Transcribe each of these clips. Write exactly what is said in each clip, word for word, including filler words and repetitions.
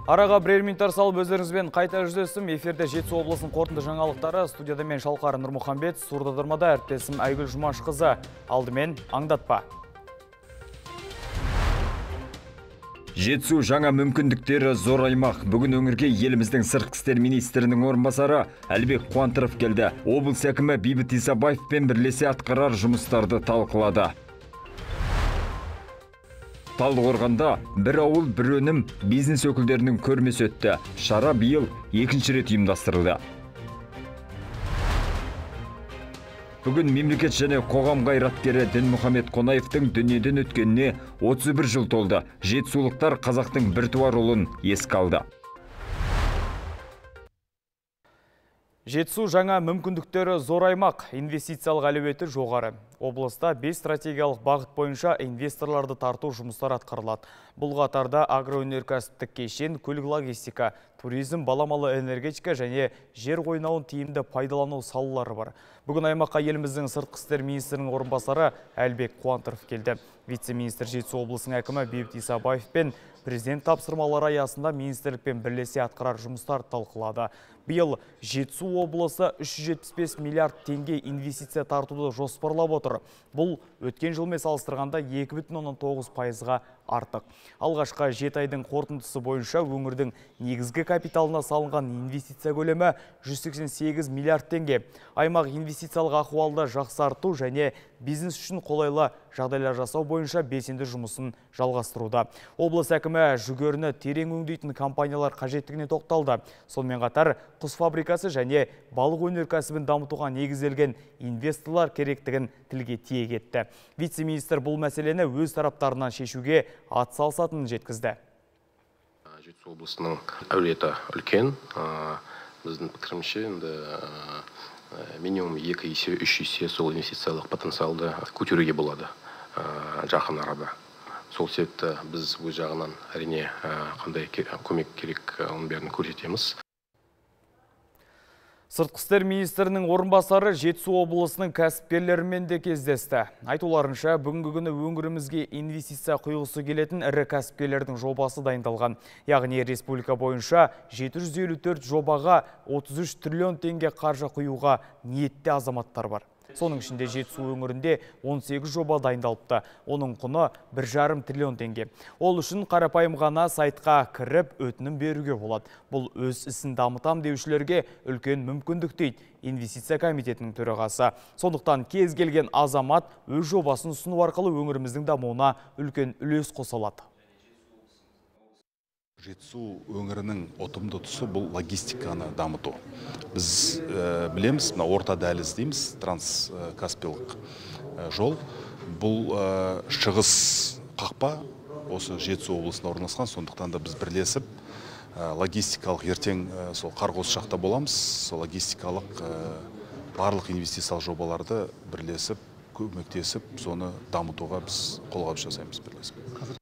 Араға бірер минуттар салып өздеріңізбен қайта жүздесім. Эфирде Жетісу облысының қорытынды жаңалықтары. Студияда мен Шалқары Нұрмұхамбет, сурдодырмада әріптесім Айгүл Жұмашқызы. Алдымен аңдатпа. Жетісу жаңа мүмкіндіктері зор аймақ. Бүгін өңірге еліміздің сыртқы істер министрінің орынбасары Әлбек Қуантыров келді. Облыс әкімі Бейбіт Исабаевпен бірлесе атқарар жұмыстарды талқылады. Талдықорғанда бір ауыл бір өнім бизнес өкілдерінің көрмесі өтті. Шара биыл екінші рет ұйымдастырылды. Бүгін мемлекет және қоғам қайраткері Дінмұхамед Қонаевтың дүниеден өткеніне отыз бір жыл толды. Жетісулықтар қазақтың біртуар ұлын еске алды. Жетісу жаңа мүмкіндіктері зор аймақ, инвестициялық әлеуеті жоғары. Облыста бес стратегиялық бағыт бойынша инвесторларды тарту жұмыстар атқарылады. Бұл қатарда агроөнеркәсіптік кешен, көлік логистика, туризм, баламалы энергетика және жер қойнауын тиімді пайдалану салалары бар. Бүгін аймаққа еліміздің сыртқы істер министрінің орынбасары Әлбек Қуантыров келді. Вице-министр Жетісу облысының әкімі Бейбіт Исабаев пен президент тапсырмалары аясында министрлікпен бірлесе атқарар жұмыстар талқылады. Биыл Жетісу облысы үш жүз жетпіс бес миллиард теңге инвестиция тартуды жоспарлап отыр. Бұл өткен жылмен салыстырғанда екі бүтін оннан тоғыз пайызға артық. Алғашқы жеті айдың қорытындысы бойынша өңірдің негізгі капиталына салынған инвестиция көлемі жүз сексен сегіз миллиард теңге. Аймақ инвестициялық ахуалды жақсарту және бизнес үшін қолайлы жағдайлар жасау бойынша белсенді жұмысын жалғастыруда. Облыс әкімі жүгеріні терең өңдейтін компаниялар қажеттігіне тоқталды. Сонымен қатар құс фабрикасы және балық өнеркәсібін дамытуға негізделген инвесторлар керектігін тілге тиек етті. Вице-министр бұл мәселені өз тараптарынан шешуге атсалысатынын жеткізді. Жетісу облысының әулеті үлкен. Біздің пікірімше, минимум екі есе, үш есе сол инвестициялық потенциалды көтеруге болады жақын арада. Сол себепті біз өз жағынан әрине қандай көмек керек оның бәрін көрсетеміз. Сыртқы істер министрінің орынбасары Жетісу облысының кәсіпкерлерімен де кездесті. Айтуларынша, бүгінгі күні өңірімізге инвестиция құйғысы келетін ірі кәсіпкерлердің жобасы дайындалған. Яғни республика бойынша жеті жүз елу төрт жобаға отыз үш триллион теңге қаржы құюға ниетті азаматтар бар. Соның ішінде Жетісу өңірінде он сегіз жоба дайындалыпты. Оның құны бір жарым триллион теңге. Ол үшін қарапайым ғана сайтқа кіріп өтінім беруге болады. Бұл өз ісін дамытам деушілерге үлкен мүмкіндік дейді инвестиция комитетінің төрағасы. Сондықтан кез келген азамат өз жобасын ұсыну арқылы өңіріміздің дамуына үлкен үлес қоса алады. Жетісу өңірінің ұтымды тұсы бұл логистиканы дамыту. Біз ә, білеміз, орта дәліз дейміз, транскаспиялық ә, жол. Бұл ә, шығыс қақпа осы Жетісу облысында орналасқан, сондықтан да біз бірлесіп ә, логистикалық ертең ә, сол Қарғос жақта боламыз. Сол логистикалық ә, барлық инвестициялық жобаларды бірлесіп, көмектесіп, соны дамытуға біз қолғабыс жасаймыз бірлесіп.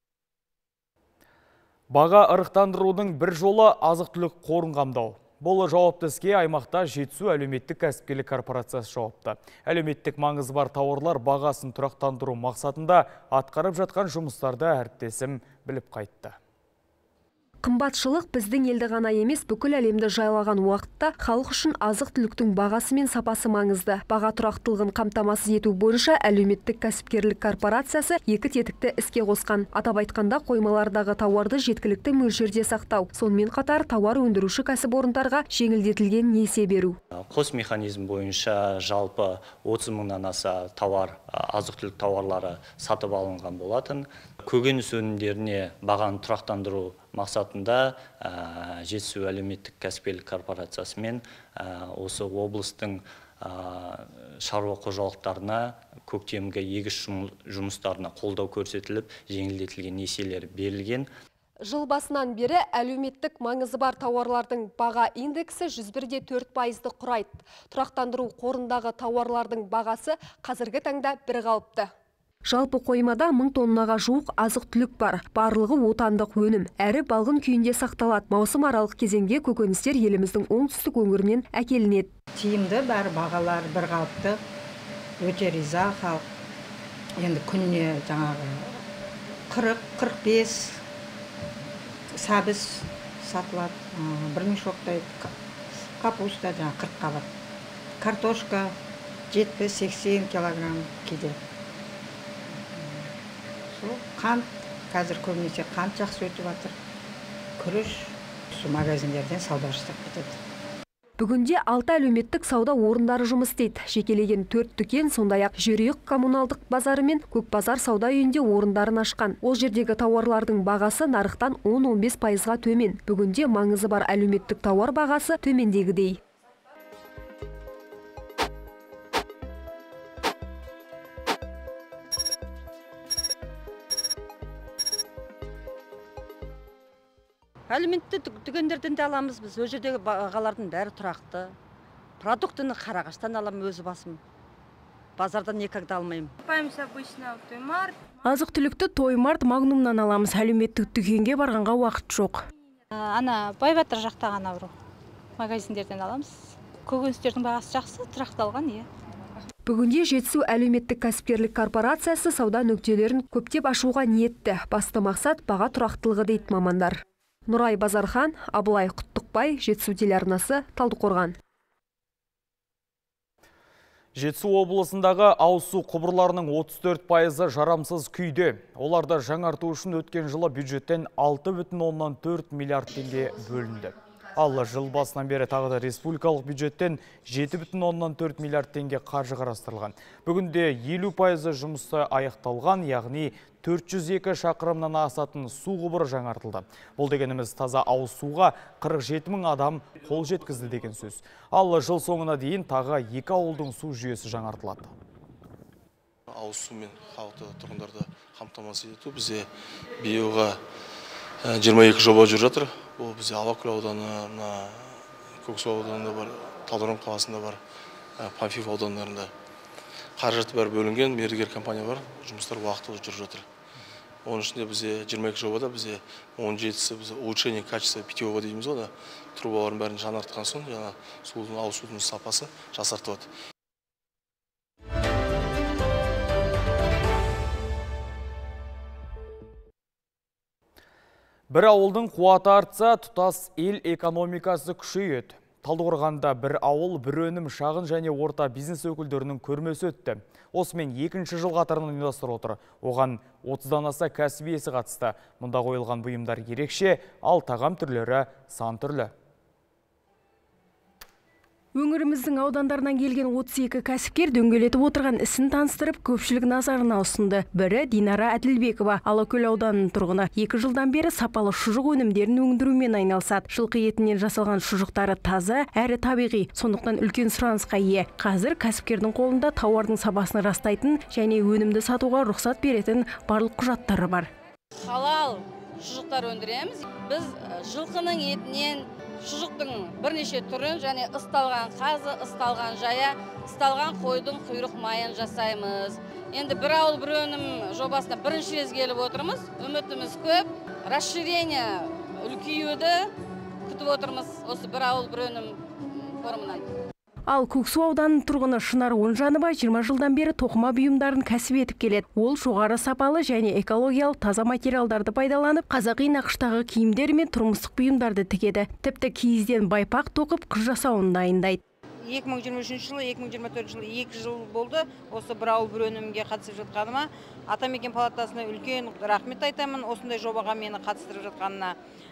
Баға ырықтандырудың бір жолы азық-түлік қорын қамдау. Бұл жауапты іске аймақта Жетісу әлеуметтік кәсіпкерлік корпорациясы жауапты. Әлеуметтік маңызы бар тауарлар бағасын тұрақтандыру мақсатында атқарып жатқан жұмыстарды әріптесім біліп қайтты. Қымбатшылық біздің елді ғана емес, бүкіл әлемді жайлаған уақытта халық үшін азық-түліктің бағасы мен сапасы маңызды. Баға тұрақтылығын қамтамасыз ету бойынша әлеуметтік кәсіпкерлік корпорациясы екі тетікті іске қосқан. Атап айтқанда, қоймалардағы тауарды жеткілікті мөлшерде сақтау. Сонымен қатар тауар өндіруші кәсіпорындарға жеңілдетілген несие беру. Қос механизм бойынша жалпы отыз мыңнан аса тауар, азық-түлік тауарлары сатып алынған болатын. Көкөніс өнімдеріне бағаны тұрақтандыру мақсатында Жетісу әлеуметтік кәсіпкерлік корпорациясы мен осы облыстың шаруа қожалықтарына көктемгі егіс жұмыстарына қолдау көрсетіліп, жеңілдетілген несиелер берілген. Жыл басынан бері әлеуметтік маңызы бар тауарлардың баға индексі жүз бір де төрт пайызды құрайды. Тұрақтандыру қорындағы тауарлардың бағасы қазіргі таңда бір қалыпты. Жалпы қоймада мың тоннаға жуық азық-түлік бар. Барлығы отандық өнім. Әрі балғын күйінде сақталады. Маусым аралық кезеңге көкөністер еліміздің оңтүстік өңірінен әкелінеді. Тиімді бәрі бағалар бір қалыпты. Өте риза халық. Енді күніне жаңағы қырық қырық бес сәбіз сатылады, бір мешоктай капуста жаңа қырық қабат. Картошка жетпіс сексен килограмм кейде. Сол қант, қазір көбінесе қант жақсы өтіп жатыр. Күріш магазиндерден сауда жасап кетеді. Бүгінде алты әлеуметтік сауда орындары жұмыс істейді. Жекелеген төрт дүкен, сондай-ақ Жерұйық коммуналдық базары мен Көкбазар сауда үйінде орындарын ашқан. Ол жердегі тауарлардың бағасы нарықтан он он бес пайызға төмен. Бүгінде маңызы бар әлеуметтік тауар бағасы төмендегідей. Әлеуметті дүкендерден де аламыз біз. Ол жердегі бағалардың бәрі тұрақты. Продуктыны Қарағаштан аламын өзі басым. Базардан никогда алмаймын. Азық-түлікті Тоймарт, Магнумнан аламыз. Әлеуметтік дүкенге барғанға уақыт жоқ. Ана Байбатыр жақта ғана бір магазиндерден аламыз. Көкөністердің бағасы жақсы, тұрақталған, иә. Бүгінде Жетісу әлеуметтік кәсіпкерлік корпорациясы сауда нүктелерін көптеп ашуға ниетті. Басты мақсат баға тұрақтылығы дейді мамандар. Нұрай Базархан, Абылай Құттықбай, Жетісу телеарнасы, Талдықорған. Жетісу облысындағы ауыз су құбырларының отыз төрт пайызы жарамсыз күйде. Оларды жаңарту үшін өткен жылы бюджеттен алты бүтін оннан төрт миллиард теңге бөлінді. Ал жыл басынан бері тағы да республикалық бюджеттен жеті бүтін оннан төрт миллиард теңге қаржы қарастырылған. Бүгінде елу пайызы жұмысы аяқталған, яғни төрт жүз екі шақырымнан асатын су құбыры жаңартылды. Бұл дегеніміз таза ауыз суға қырық жеті мың адам қол жеткізді деген сөз. Ал жыл соңына дейін тағы екі ауылдың су жүйесі жаңартылады. Ауыз сумен халықты тұрғындарды қамтамасыз ету бізде биылға жиырма екі жоба жүріп жатыр. Бұл бізде Алакөл ауданы, Көксу ауданында бар, Талдықорған қаласында бар, Панфилов аудандарында қаражаты бәрі бөлінген, мердігер компания бар, жұмыстар уақытылы жүріп жатыр. Оның ішінде бізде жиырма екі жобада бізде он жетісі бізде улучшение качества питьевого дейміз ғой, трубалардың бәрін жаңартқан соң, жаңа судың, ауыз судың сапасы жақсартылады. Бір ауылдың қуаты артса, тұтас ел экономикасы күшейеді. Талдықорғанда бір ауыл, бір өнім шағын және орта бизнес өкілдерінің көрмесі өтті. Осымен екінші жыл қатарынан ұйымдастырылып отыр. Оған отыздан аса кәсіп иесі қатысты. Мұнда қойылған бұйымдар ерекше, ал тағам түрлері сан түрлі. Өңіріміздің аудандарынан келген отыз екі кәсіпкер дөңгелетіп отырған ісін таныстырып, көпшілік назарына ұсынды. Бірі Динара Әділбекова, Алакөл ауданының тұрғыны. Екі жылдан бері сапалы шұжық өнімдерін өндірумен айналысады. Жылқы етінен жасалған шұжықтары таза, әрі табиғи, сондықтан үлкен сұранысқа ие. Қазір кәсіпкердің қолында тауардың сапасын растайтын және өнімді сатуға рұқсат беретін барлық құжаттары бар. Халал шұжықтар өндіреміз. Біз жылқының етінен шұжықтың бірнеше түрін және ысталған қазы, ысталған жая, ысталған қойдың құйрық майын жасаймыз. Енді бір ауыл бір өнім жобасына бірінші рет келіп отырмыз. Үмітіміз көп. Расширение үлкеюді күтіп отырмыз осы бір ауыл бір өнім форумынан. Ал Көксу ауданының тұрғыны Шынар Онжанова жиырма жылдан бері тоқыма бұйымдарын кәсіп етіп келеді. Ол жоғары сапалы және экологиялық таза материалдарды пайдаланып, қазақи нақыштағы киімдер мен тұрмыстық бұйымдарды тігеді. Тіпті киізден байпақ тоқып қыз жасауын дайындайды. екі мың жиырма үшінші жылы, екі мың жиырма төртінші жылы екі жыл болды осы бір ауыл бір өнімге қатысып жатқаныма. Атамекен палатасына үлкен рахмет айтамын осындай жобаға мені қатыстырып жатқанына.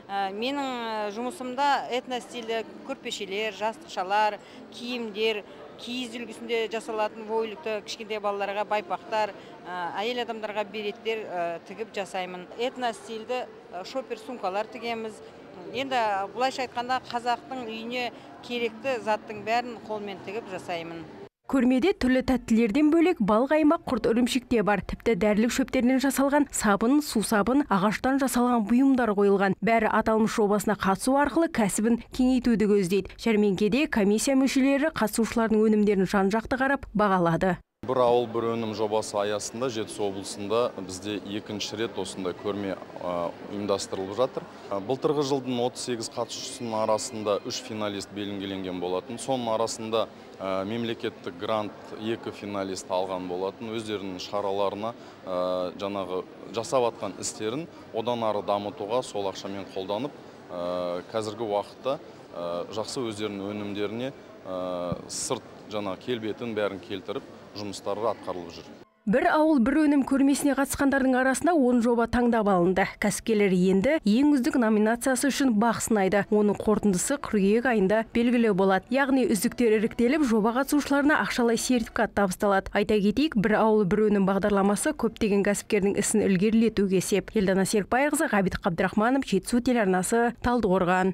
Менің жұмысымда этностильді көрпешелер, жастықшалар, киімдер, киіз үлгісінде жасалатын войлікті кішкентай балаларға байпақтар, әйел адамдарға береттер тігіп жасаймын. Этностильді шопер сумкалар тігеміз. Енді бұлайша айтқанда қазақтың үйіне керекті заттың бәрін қолмен тігіп жасаймын. Көрмеде түрлі тәттілерден бөлек бал қаймақ, құрт ірімшікте бар. Тіпті дәрілік шөптерінен жасалған сабын, су сабын, ағаштан жасалған бұйымдар қойылған. Бәрі аталмыш жобасына қатысу арқылы кәсібін кеңейтуді көздейді. Жәрмеңкеде комиссия мүшелері қатысушылардың өнімдерін жан-жақты қарап бағалады. Бір ауыл бір өнім жобасы аясында Жетісу облысында бізде екінші рет осындай көрме ұйымдастырылып жатыр. Былтырғы жылдың отыз сегіз қатысушысының арасында үш финалист белгіленген болатын. Соның арасында мемлекеттік грант екі финалист алған болатын. Өздерінің шараларына жаңағы жасап атқан істерін одан ары дамытуға сол ақшамен қолданып қазіргі уақытта жақсы өздерінің өнімдеріне сырт жаңа келбетін бәрін келтіріп жұмыстары атқарылып жүр. Бір ауыл бір өнім көрмесіне қатысқандардың арасында он жоба таңдап алынды. Кәсіпкерлер енді ең үздік номинациясы үшін бақ сынайды. Оның қорытындысы қыркүйек айында белгілі болады. Яғни үздіктер іріктеліп, жоба қатысушыларына ақшалай сертификат табысталады. Айта кетейік, бір ауыл бір өнім бағдарламасы көптеген кәсіпкердің ісін ілгерілетуге сеп. Елдана Серікбайқызы, Ғабит Қабдрахманов, Жетісу телеарнасы, Талдықорған.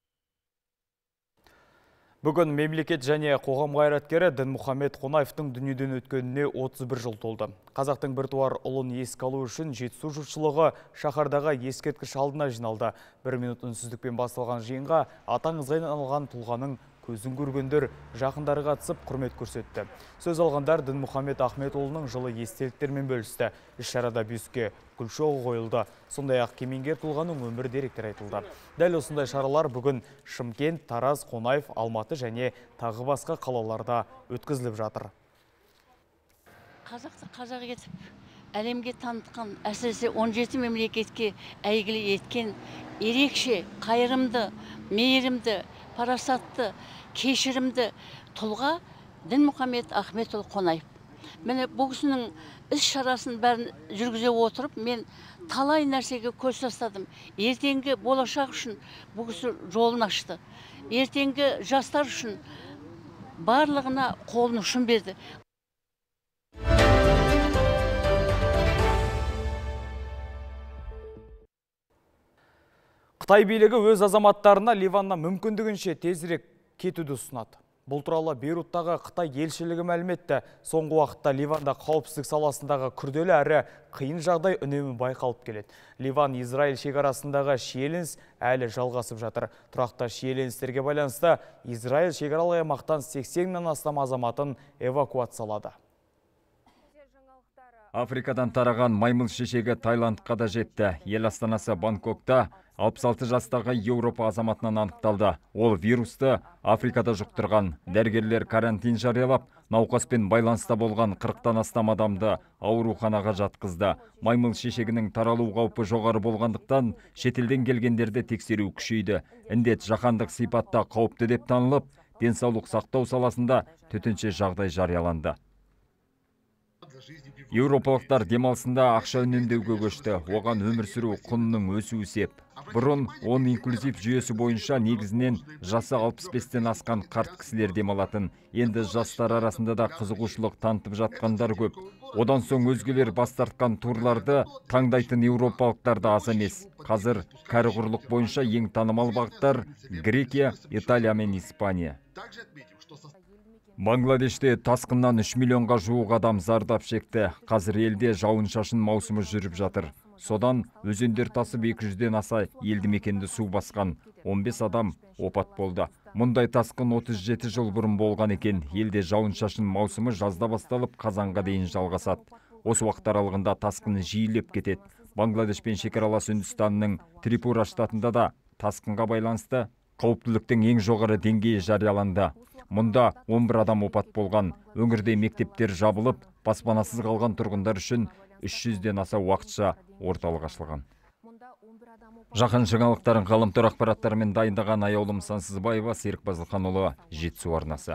Бүгін мемлекет және қоғам қайраткері Дінмұхамед Қонаевтың дүниеден өткеніне отыз бір жыл толды. Қазақтың біртуар ұлын еске алу үшін Жетісу жұртшылығы шаһардағы ескерткіш алдына жиналды. Бір минут үнсіздікпен басталған жиынға аты аңызға айналған тұлғаның көзін көргендер жақындары қатысып құрмет көрсетті. Сөз алғандар Дінмұхамед Ахметұлының жылы естеліктермен бөлісті. Іс-шарада бюстке гүл шоғы қойылды. Сондай-ақ кемеңгер тұлғаның өмір деректері айтылды. Дәл осындай шаралар бүгін Шымкент, Тараз, Қонаев, Алматы және тағы басқа қалаларда өткізіліп жатыр. Қазақты қазақ етіп, әлемге танытқан, әсіресе он жеті мемлекетке әйгілі еткен ерекше, қайырымды, мейірімді, парасатты, кешірімді тұлға Дінмұхамед Ахметұлы Қонаев. Міне бұл кісінің іс шарасын бәрін жүргізе отырып, мен талай нәрсеге көз тастадым. Ертеңгі болашақ үшін бұл кісі жолын ашты. Ертеңгі жастар үшін барлығына қолын ұшын берді. Қытай билігі өз азаматтарына Ливанна мүмкіндігінше тезірек кетуді ұсынады. Бұл туралы Бейруттағы Қытай елшілігі мәлім етті. Соңғы уақытта Ливанда қауіпсіздік саласындағы күрделі әрі қиын жағдай үнемі байқалып келеді. Ливан-Израиль шекарасындағы шиеленіс әлі жалғасып жатыр. Тұрақты шиеленістерге байланысты Израиль шекаралық аймақтан сексеннен астам азаматын эвакуациялады. Африкадан тараған маймыл шешегі Таиландқа да жетті. Ел астанасы Бангкокта алпыс алты жастағы Еуропа азаматынан анықталды. Ол вирусты Африкада жұқтырған. Дәрігерлер карантин жариялап, науқаспен байланыста болған қырықтан астам адамды ауруханаға жатқызды. Маймыл шешегінің таралу қаупі жоғары болғандықтан шетелден келгендерді тексеру күшейді. Індет жаһандық сипатта қауіпті деп танылып, денсаулық сақтау саласында төтенше жағдай жарияланды. Еуропалықтар демалысында ақша үнемдеуге көшті. Оған өмір сүру құнының өсуі сеп. Бұрын он инклюзив жүйесі бойынша негізінен жасы алпыс бестен асқан қарт кісілер демалатын. Енді жастар арасында да қызығушылық танытып жатқандар көп. Одан соң өзгелер бас тартқан турларды таңдайтын еуропалықтар да аз емес. Қазір кәрі құрлық бойынша ең танымал бағыттар Грекия, Италия мен Испания. Бангладеште тасқыннан үш миллионға жуық адам зардап шекті. Қазір елде жауын-шашын маусымы жүріп жатыр. Содан өзендер тасып екі жүзден аса елді мекенді су басқан. он бес адам опат болды. Мұндай тасқын отыз жеті жыл бұрын болған екен. Елде жауын-шашын маусымы жазда басталып, қазанға дейін жалғасады. Осы уақыт аралығында тасқын жиілеп кетеді. Бангладешпен шекаралас Үндістанның Трипура штатында да тасқынға байланысты қауіптіліктің ең жоғары деңгейі жарияланды. Мұнда он бір адам опат болған. Өңірде мектептер жабылып, баспанасыз қалған тұрғындар үшін үш жүзден аса уақытша орталық ашылған. Жақын жаңалықтарын ғаламтор ақпараттарымен дайындаған аяулым Сансызбаева, Серік Базылханұлы, Жетісу арнасы.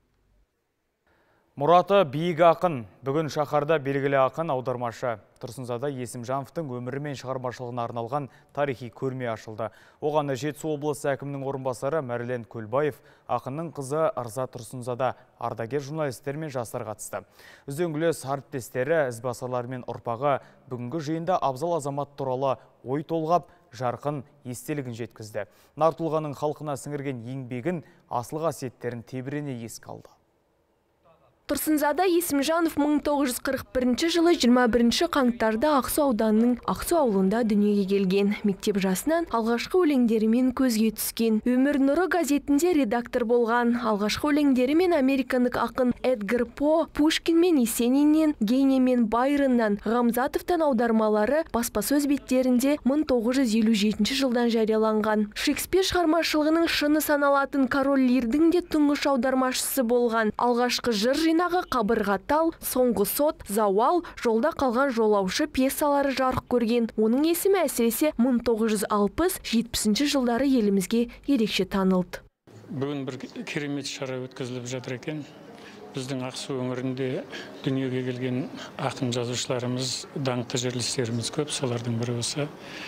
Мұраты биік ақын. Бүгін шаһарда белгілі ақын аудармашы Тұрсынзада Есімжановтың өмірі мен шығармашылығына арналған тарихи көрме ашылды. Оған Жетісу облысы әкімінің орынбасары Мәрлен Көлбаев, ақынның қызы Ырза Тұрсынзада, ардагер журналистер мен жастар қатысты. Үзеңгілес әріптестері, ізбасарлар мен ұрпағы бүгінгі жиында абзал азамат туралы ой толғап, жарқын естелігін жеткізді. Нар тұлғаның халқына сіңірген еңбегін, асыл қасиеттерін тебірене еске алды. Тұрсынзада Есімжанов мың тоғыз жүз қырық бірінші жылы жиырма бірінші қаңтарда Ақсу ауданының Ақсу ауылында дүниеге келген. Мектеп жасынан алғашқы өлеңдерімен көзге түскен. Өмір нұры газетінде редактор болған. Алғашқы өлеңдерімен американдық ақын Эдгар По, Пушкин мен Есениннен, Гейне мен Байроннан, Ғамзатовтан аудармалары баспасөз беттерінде мың тоғыз жүз елу жетінші жылдан жарияланған. Шекспир шығармашылығының шыны саналатын Король Лирдің де тұңғыш аудармашысы болған. Алғашқы жыр жинағы, Қабырға тал, Соңғы сот, Зауал, Жолда қалған жолаушы пьесалары жарық көрген. Оның есімі әсіресе мың тоғыз жүз алпыс жетпісінші жылдары елімізге ерекше танылды. Бүгін бір керемет шара өткізіліп жатыр екен. Біздің Ақсу өңірінде дүниеге келген ақын жазушыларымыз, даңқты жерлестеріміз көп. Солардың бірі осы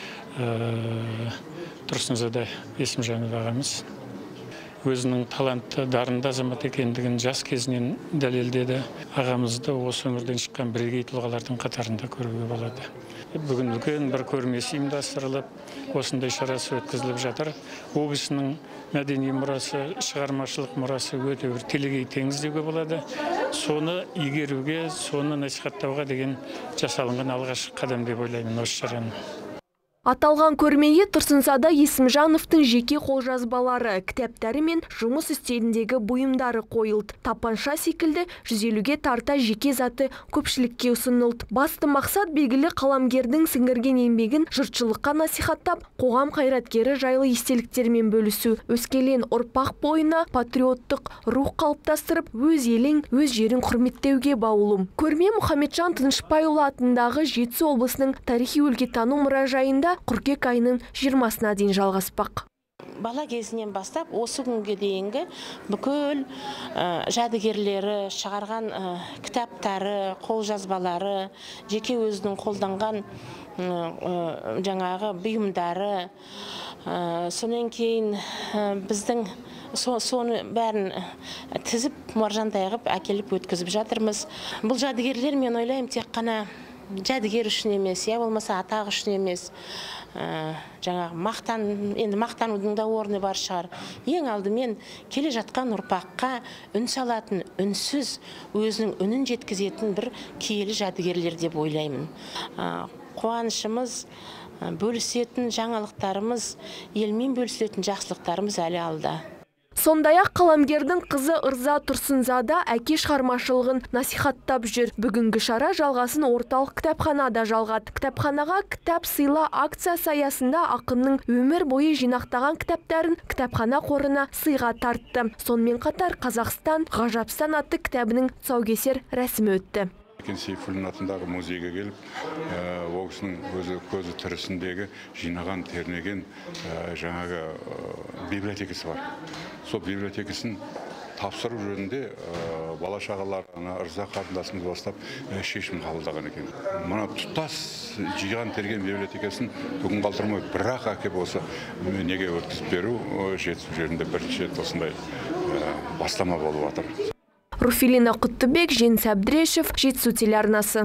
Тұрсынзада Есімжанов ағамыз. Өзінің талантты, дарынды азамат екендігін жас кезінен дәлелдеді. Ағамызды осы өңірден шыққан бірегей тұлғалардың қатарында көруге болады. Бүгін үлкен бір көрмесі ұйымдастырылып, осындай шарасы өткізіліп жатыр. Облысының мәдени мұрасы, шығармашылық мұрасы өте бір телегей теңіз деуге болады. Соны игеруге, соны насихаттауға деген жасалынған алғашқы қадам деп ойлаймын осы шараны. Аталған көрмеге Тұрсынзада Есімжановтың жеке қолжазбалары, кітаптары мен жұмыс үстеліндегі бұйымдары қойылды. Тапанша секілді жүз елуге тарта жеке заты көпшілікке ұсынылды. Басты мақсат белгілі қаламгердің сіңірген еңбегін жұртшылыққа насихаттап, қоғам қайраткері жайлы естеліктермен бөлісу. Өскелең ұрпақ бойына патриоттық рух қалыптастырып, өз елің, өз жерін құрметтеуге баулым. Көрме Мұхамеджан Тынышпайұлы атындағы Жетісу облысының тарихи өлкетану мұражайында қыркүйек айының жиырмасына дейін жалғаспақ. Бала кезінен бастап осы күнге дейінгі бүкіл жәдігерлері, шығарған кітаптары, қолжазбалары, жеке өзінің қолданған жаңағы бұйымдары, сонан кейін біздің соны бәрін тізіп маржандай қылып әкеліп өткізіп жатырмыз. Бұл жәдігерлер мен ойлаймын тек қана жәдігер үшін емес, я болмаса атақ үшін емес, жаңағы мақтан, енді мақтанудың да орны бар шығар. Ең алдымен келе жатқан ұрпаққа үн салатын, үнсіз, өзінің үнін жеткізетін бір киелі жәдігерлер деп ойлаймын. Қуанышымыз, бөлісетін жаңалықтарымыз, елмен бөлісетін жақсылықтарымыз әлі алда. Сондай-ақ қаламгердің қызы Ырза Тұрсынзада әке шығармашылығын насихаттап жүр. Бүгінгі шара жалғасын орталық кітапханада жалғады. Кітапханаға кітап сыйла акциясы аясында ақынның өмір бойы жинақтаған кітаптарын кітапхана қорына сыйға тартты. Сонымен қатар Қазақстан Ғажапстан атты кітабының тұсаукесер рәсімі өтті. Сейфуллин атындағы музейге келіп, ол кісінің өзі көзі тірісіндегі жинаған, тернеген жаңағы библиотекасы бар. Сол библиотекасын тапсыру жөнінде бала шағалар, Ырза қарындасымыз бастап шешім қабылдаған екен. Мына тұтас жиған терген библиотекасын бүгін қалдырмай, бірақ әкеп осы неге өткізіп беру Жетісу жерінде бірінші рет осындай бастама болып жатыр. Руфилина Құттыбек, Жеңіс Әбдірешев, Жетісу телеарнасы.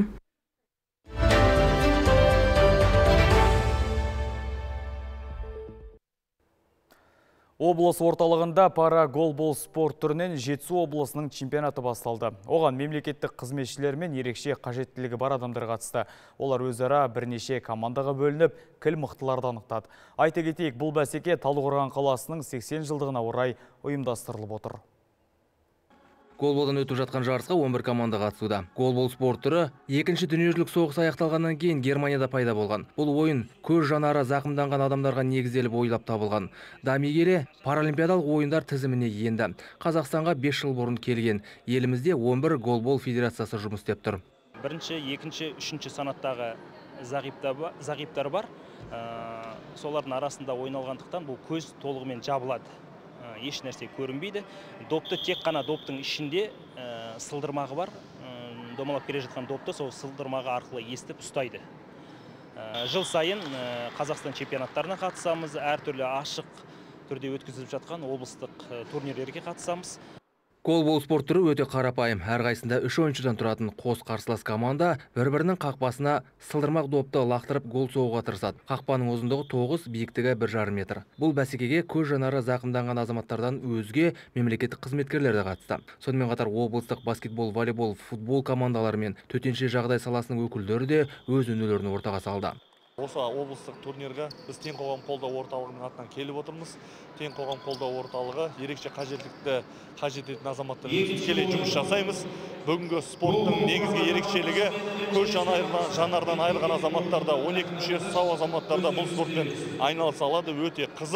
Облыс орталығында пара голбол спорт түрінен Жетісу облысының чемпионаты басталды. Оған мемлекеттік қызметшілер мен ерекше қажеттілігі бар адамдар қатысты. Олар өзара бірнеше командаға бөлініп, кіл мықтыларды анықтады. Айта кетейік, бұл бәсеке Талдықорған қаласының сексен жылдығына орай ұйымдастырылып отыр. Голболдан өтіп жатқан жарысқа он бір команда қатысуда. Голбол спорт түрі екінші дүниежүзілік соғыс аяқталғаннан кейін Германияда пайда болған. Бұл ойын көз жанары зақымданған адамдарға негізделіп ойлап табылған. Дами келе паралимпиадалық ойындар тізіміне енді. Қазақстанға бес жыл бұрын келген. Елімізде он бір голбол федерациясы жұмыс істеп тұр. Бірінші, екінші, үшінші санаттағы зағиптар бар. Солардың арасында ойналғандықтан бұл көз толығымен жабылады. Еш нәрсе көрінбейді. Допты тек қана доптың ішінде сылдырмағы бар. Домалап келе жатқан допты сол сылдырмағы арқылы естіп ұстайды. Жыл сайын Қазақстан чемпионаттарына қатысамыз, әртүрлі ашық түрде өткізіліп жатқан облыстық турнирлерге қатысамыз. Голбол спорт түрі өте қарапайым. Әрқайсында үш ойыншыдан тұратын қос қарсылас команда бір-бірінің қақпасына сылдырмақ допты лақтырып гол соғуға тырысады. Қақпаның ұзындығы тоғыз, биіктігі бір жарым метр. Бұл бәсекеге көз жанары зақымданған азаматтардан өзге мемлекеттік қызметкерлер де қатысты. Сонымен қатар облыстық баскетбол, волейбол, футбол командалары мен төтенше жағдай саласының өкілдері де өз үнілерін ортаға салды. Осы облыстық турнирге біз Тең қоғам қолдау орталығының атынан келіп отырмыз. Тең қоғам қолдау орталығы ерекше қажеттілікті қажет ететін азаматтармен тікелей жұмыс жасаймыз. Бүгінгі спорттың негізгі ерекшелігі көз жанардан айырылған азаматтарда, он екі мүшесі сау азаматтарда бұл спортпен айналыса алады, өте қызық.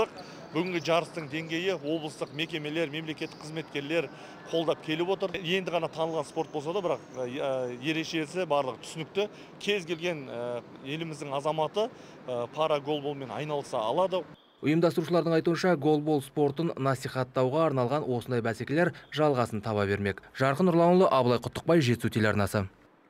бүгінгі жарыстың деңгейі облыстық мекемелер, мемлекеттік қызметкерлер қолдап келіп отыр. Енді ғана танылған спорт болса да, бірақ ерекшесі барлығы түсінікті. Кез келген еліміздің азаматы пара голболмен айналыса алады. Ұйымдастырушылардың айтуынша, голбол спортын насихаттауға арналған осындай бәсекелер жалғасын таба бермек. Жарқын Нұрланұлы, Абылай Құттықбай, Жетісу телеарнасы.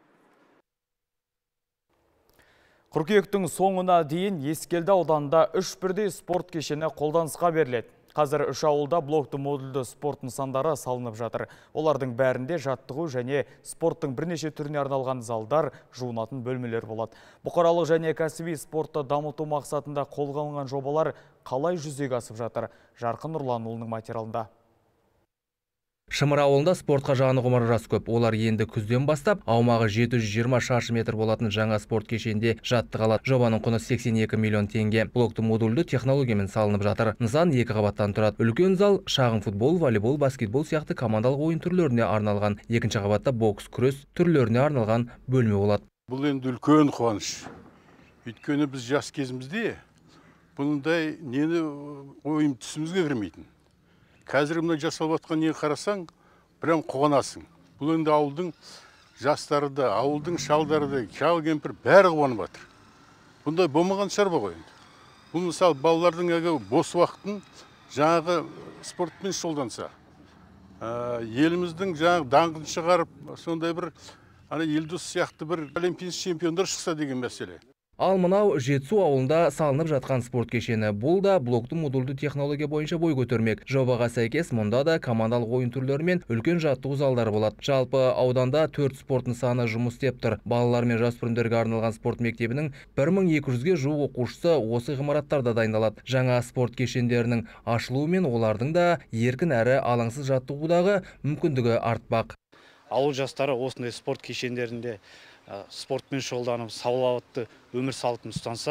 Қыркүйектің соңына дейін Ескелді ауданында үш бірдей спорт кешені қолданысқа беріледі. Қазір үш ауылда блокты модульді спорт нысандары салынып жатыр. Олардың бәрінде жаттығу және спорттың бірнеше түріне арналған залдар, жуынатын бөлмелер болады. Бұқаралық және кәсіби спортты дамыту мақсатында қолға алынған жобалар қалай жүзеге асып жатыр? Жарқын Нұрланұлының материалында. Шымыр ауылында спортқа жаны құмар жас көп. Олар енді күзден бастап аумағы жеті жүз жиырма шаршы метр болатын жаңа спорт кешенде жаттыға алады. Жобаның құны сексен екі миллион теңге. Блокты модульді технологиямен салынып жатыр. Нысан екі қабаттан тұрады. Үлкен зал шағын футбол, волейбол, баскетбол сияқты командалық ойын түрлеріне арналған. Екінші қабатта бокс, күрес түрлеріне арналған бөлме болады. Бұл енді үлкен қуаныш. Өйткені біз жас кезімізде бұндай нені ойым түсімізге кірмейтін. Қазір мұны жасалып жатқан не қарасаң, прям қуанасың. Бұл енді ауылдың жастары да, ауылдың шалдары да, шал кемпір бәрі қуанып жатыр. Бұндай болмаған шығар ғой енді. Бұл мысалы балалардың әгі бос уақытын жаңағы спортпен шұғылданса, еліміздің жаңағы даңқын шығарып, сондай бір Елдос сияқты бір олимпийский чемпиондар шықса деген мәселе. Ал мынау Жетісу ауылында салынып жатқан спорт кешені. Бұл да блокты модульді технология бойынша бой көтермек. Жобаға сәйкес мұнда да командалық ойын түрлері мен үлкен жаттығу залдары болады. Жалпы ауданда төрт спорт нысаны жұмыс істеп тұр. Балалар мен жасөспірімдерге арналған спорт мектебінің бір мың екі жүзге жуық оқушысы осы ғимараттарда дайындалады. Жаңа спорт кешендерінің ашылуы мен олардың да еркін әрі алаңсыз жаттығудағы мүмкіндігі артпақ. Ауыл жастары осындай спорт кешендерінде спортпен шұғылданып, салауатты өмір салтын ұстанса,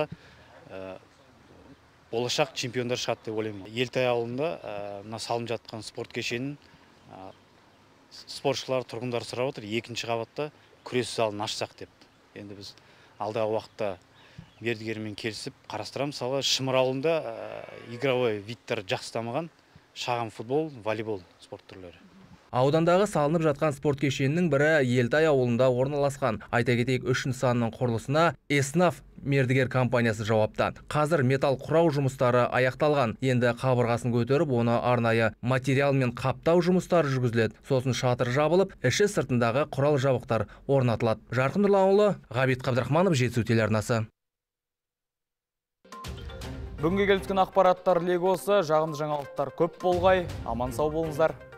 болашақ чемпиондар шығады деп ойлаймын. Елтай ауылында мына салынып жатқан спорт кешенін спортшылар, тұрғындар сұрап отыр. Екінші қабатта күрес залын ашсақ деп. Енді біз алдағы уақытта мердігермен келісіп қарастырамыз. Мысалы, Шымыр ауылында игровой видтер жақсы дамыған, шағын футбол, волейбол спорт түрлері. Аудандағы салынып жатқан спорт кешенінің бірі Елтай ауылында орналасқан. Айта кетейік, үш нысанның құрылысына Эснаф мердігер компаниясы жауапты. Қазір металл құрау жұмыстары аяқталған. Енді қабырғасын көтеріп, оны арнайы материалмен қаптау жұмыстары жүргізіледі. Сосын шатыр жабылып, іші сыртындағы құрал жабдықтар орнатылады. Жарқын Нұрланұлы, Ғабит Қабдырахманов, Жетісу телеарнасы. Бүгінге келіп түскен ақпараттар легі осы. Жағымды жаңалықтар көп болғай. Аман сау болыңыздар.